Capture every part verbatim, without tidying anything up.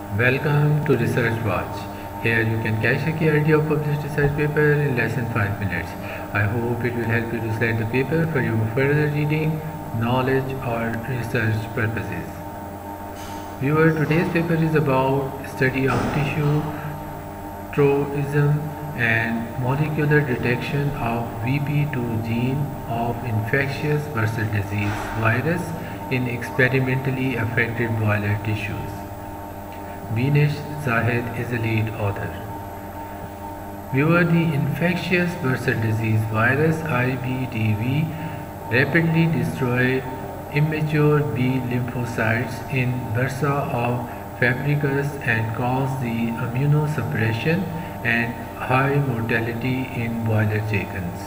Welcome to Research Watch. Here you can catch a clarity of published research paper in less than five minutes. I hope it will help you to select the paper for your further reading, knowledge or research purposes. Viewer, today's paper is about study of tissue, tropism and molecular detection of V P two gene of infectious bursal disease virus in experimentally affected broiler tissues. Vinesh Zahid is the lead author. Viewer, the infectious bursal disease virus I B D V rapidly destroy immature B lymphocytes in bursa of fabricus and cause the immunosuppression and high mortality in broiler chickens.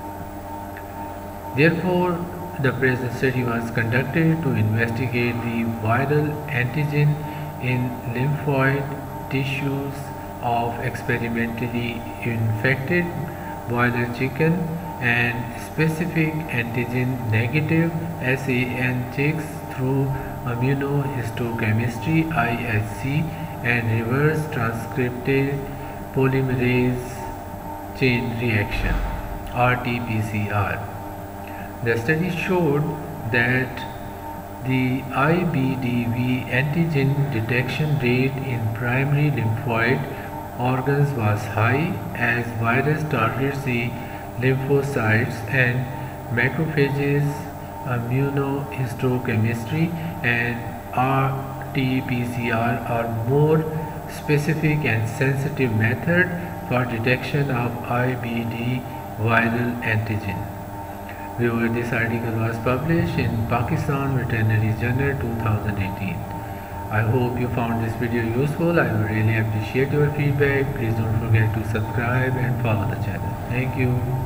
Therefore, the present study was conducted to investigate the viral antigen in lymphoid tissues of experimentally infected broiler chicken and specific antigen negative S A N chicks through immunohistochemistry I H C and reverse transcriptase polymerase chain reaction R T P C R. The study showed that the I B D V antigen detection rate in primary lymphoid organs was high as virus targets the lymphocytes and macrophages. Immunohistochemistry and R T P C R are more specific and sensitive method for detection of I B D viral antigen. Viewer, this article was published in Pakistan Veterinary Journal two thousand eighteen. I hope you found this video useful. I would really appreciate your feedback. Please don't forget to subscribe and follow the channel. Thank you.